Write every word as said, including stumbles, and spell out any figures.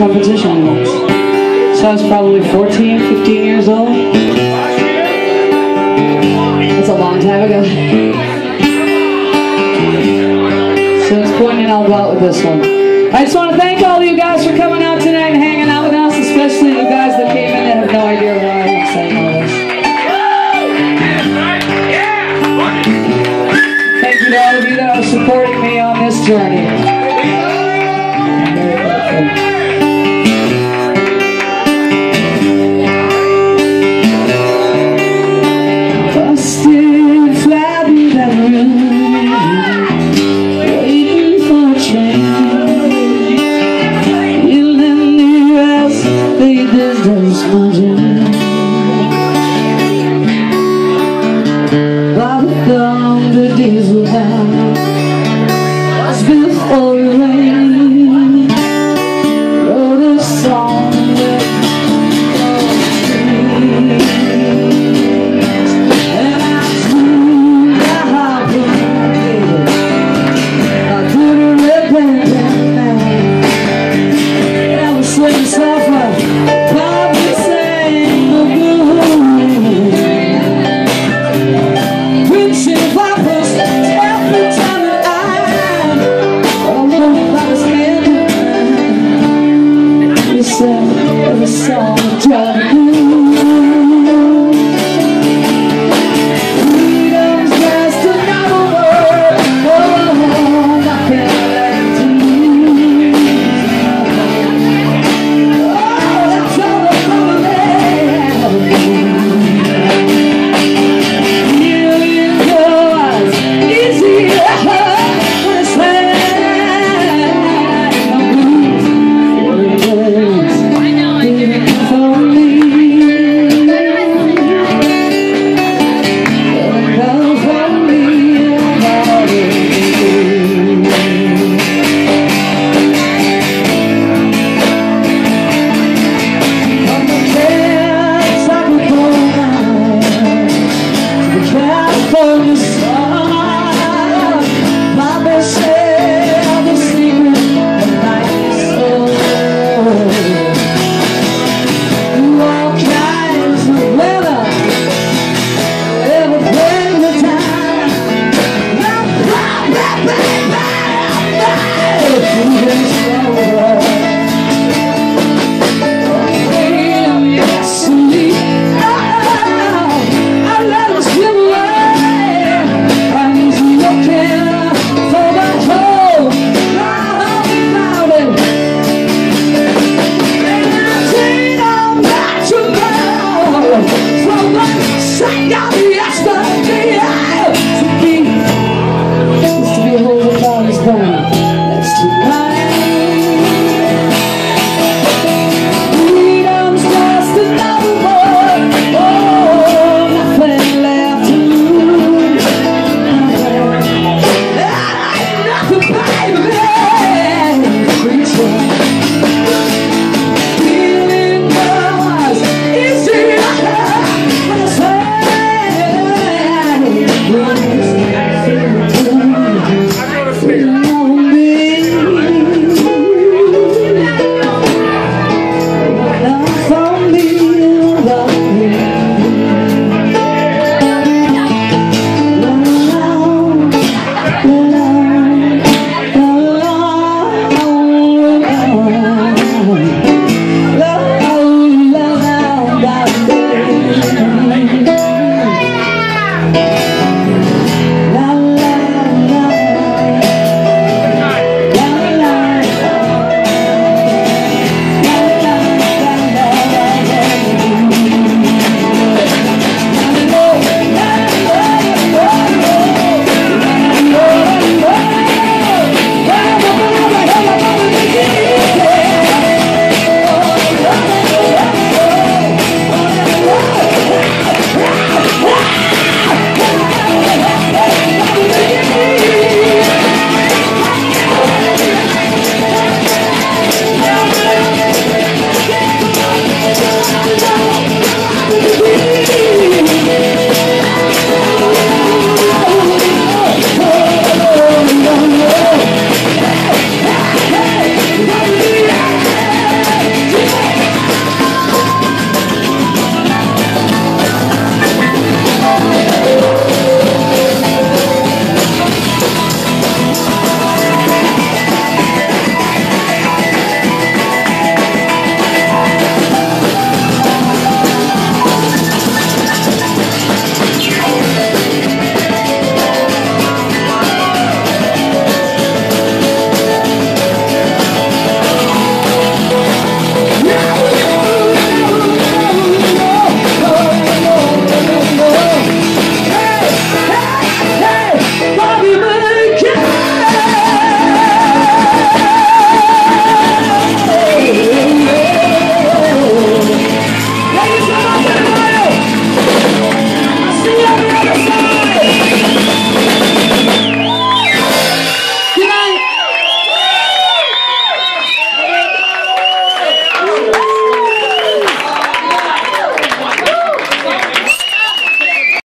competition once. So I was probably fourteen, fifteen years old. That's a long time ago. So it's pointing all about with this one. I just want to thank all of you guys for coming out tonight and hanging out with us, especially you guys that came in that have no idea why I'm saying all this. Thank you to all of you that are supporting me on this journey. Busted flat in that room, waiting for a train. You let me rest, baby, there's my dream. By the time the days will have was before the rain, wrote a song that and I tuned the harpoon, baby. I put a red band down, and I was sweating softly. Bobby sang the blues, reaching poppers every time that I all over by his hand. He said every song